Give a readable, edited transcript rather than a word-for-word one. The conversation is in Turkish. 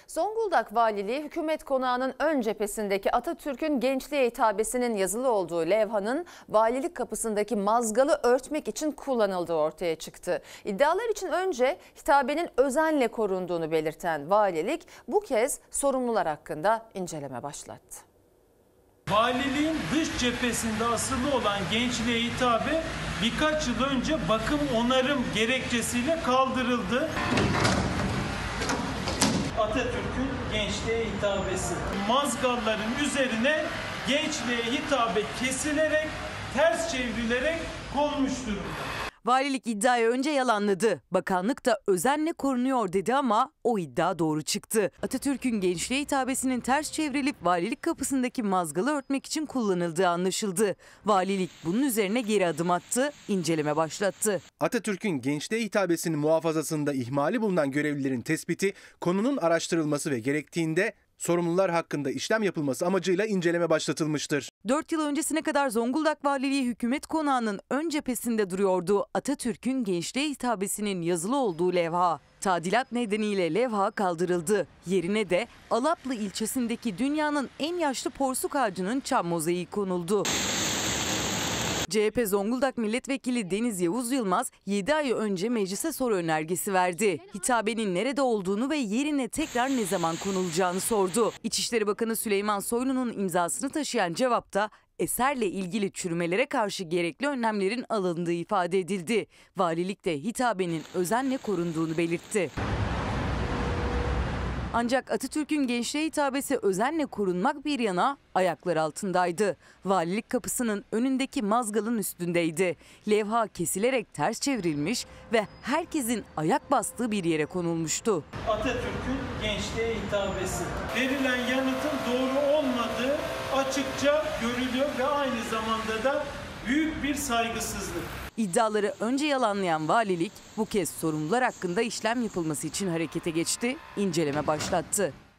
Zonguldak Valiliği hükümet konağının ön cephesindeki Atatürk'ün gençliğe hitabesinin yazılı olduğu levhanın valilik kapısındaki mazgalı örtmek için kullanıldığı ortaya çıktı. İddialar için önce hitabenin özenle korunduğunu belirten valilik bu kez sorumlular hakkında inceleme başlattı. Valiliğin dış cephesinde asılı olan gençliğe hitabe birkaç yıl önce bakım onarım gerekçesiyle kaldırıldı. Atatürk'ün gençliğe hitabesi. Mazgalların üzerine gençliğe hitabe kesilerek, ters çevrilerek konmuş durumda. Valilik iddiayı önce yalanladı. Bakanlık da özenle korunuyor dedi ama o iddia doğru çıktı. Atatürk'ün gençliğe hitabesinin ters çevrilip valilik kapısındaki mazgalı örtmek için kullanıldığı anlaşıldı. Valilik bunun üzerine geri adım attı, inceleme başlattı. Atatürk'ün gençliğe hitabesinin muhafazasında ihmali bulunan görevlilerin tespiti, konunun araştırılması ve gerektiğinde sorumlular hakkında işlem yapılması amacıyla inceleme başlatılmıştır. 4 yıl öncesine kadar Zonguldak Valiliği hükümet konağının ön cephesinde duruyordu Atatürk'ün gençliğe hitabesinin yazılı olduğu levha. Tadilat nedeniyle levha kaldırıldı. Yerine de Alaplı ilçesindeki dünyanın en yaşlı porsuk ağacının çam mozaiği konuldu. CHP Zonguldak Milletvekili Deniz Yavuz Yılmaz 7 ay önce meclise soru önergesi verdi. Hitabenin nerede olduğunu ve yerine tekrar ne zaman konulacağını sordu. İçişleri Bakanı Süleyman Soylu'nun imzasını taşıyan cevapta eserle ilgili çürümelere karşı gerekli önlemlerin alındığı ifade edildi. Valilik de hitabenin özenle korunduğunu belirtti. Ancak Atatürk'ün gençliğe hitabesi özenle korunmak bir yana ayaklar altındaydı. Valilik kapısının önündeki mazgalın üstündeydi. Levha kesilerek ters çevrilmiş ve herkesin ayak bastığı bir yere konulmuştu. Atatürk'ün gençliğe hitabesi. Verilen yanıtın doğru olmadığı açıkça görülüyor ve aynı zamanda da büyük bir saygısızlık. İddiaları önce yalanlayan valilik bu kez sorumlular hakkında işlem yapılması için harekete geçti, inceleme başlattı.